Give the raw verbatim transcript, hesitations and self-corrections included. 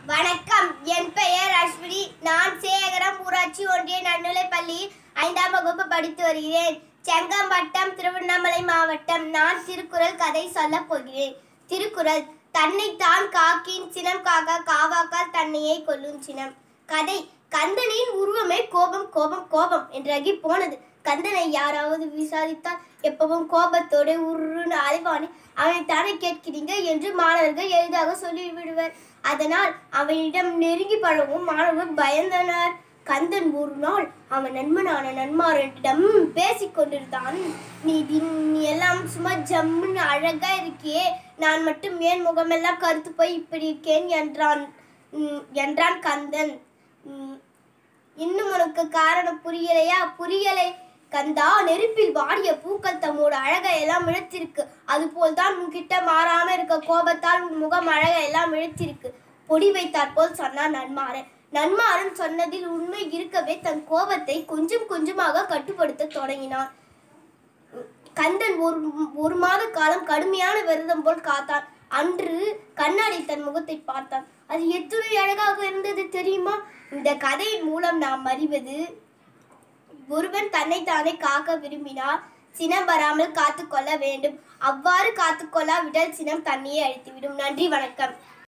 வணக்கம். என் பெயர் அஸ்வினி. நான் சேகரம் ஊராட்சி ஒன்றிய நடுநிலைப் பள்ளியில் ஐந்தாம் வகுப்பு படித்து வருகிறேன். செங்கம்பட்டம், திருவண்ணாமலை மாவட்டம். நான் திருக்குறள் கதை சொல்லப் போகிறேன். திருக்குறள். தன்னைத்தான் காக்கின் சினம் காக்க காவாக்கால் தன்னையே கொல்லும் சினம். கதை. கந்தனின் உருவமே கோபம் கோபம் கோபம் என்றாகி போனது. கந்தனை யாராவது விசாரித்தால் எப்பவும் கோபத்தோடு உருன்னு அலைவானே, அவனைத்தானே கேட்கிறீங்க என்று மாணவர்கள் எளிதாக சொல்லிவிடுவர். அதனால் அவனிடம் நெருங்கி பழகவும் மாணவர்கள் பயந்தனர். கந்தன் ஒரு நாள் அவன் நண்பனான நன்மாரனிடம் பேசிக் கொண்டிருந்தான். நீ நீ எல்லாம் சும்மா ஜம்முன்னு அழகா இருக்கியே, நான் மட்டும் ஏன் முகமெல்லாம் கருத்து போய் இப்படி இருக்கேன் என்றான் என்றான் கந்தன். இன்னும் உனக்கு காரணம் புரியலையா? புரியலை கந்தா. நெருப்பில் வாடிய பூக்கள் தம்மோட அழகை எல்லாம் இழுத்திருக்கு. அது போல்தான் உன்கிட்ட மாறாம இருக்க கோபத்தால் உன் முகம் அழகை எல்லாம் இழுத்திருக்கு. பொடி வைத்தாற் போல் சொன்னான் நன்மாறன். நன்மாறன் சொன்னதில் உண்மை இருக்கவே தன் கோபத்தை கொஞ்சம் கொஞ்சமாக கட்டுப்படுத்த தொடங்கினான். கந்தன் ஒரு ஒரு மாத காலம் கடுமையான விரதம் போல் காத்தான். அன்று கண்ணாடி தன் முகத்தை பார்த்தான். அது எத்துணை அழகாக இருந்தது தெரியுமா? இந்த கதையின் மூலம் நாம் அறிவது, ஒருவன் தன்னைத்தானே காக்க விரும்பினால் சினம் வராமல் காத்துக்கொள்ள வேண்டும். அவ்வாறு காத்துக்கொள்ளாவிட்டால் சினம் தன்னையே அழித்துவிடும். நன்றி, வணக்கம்.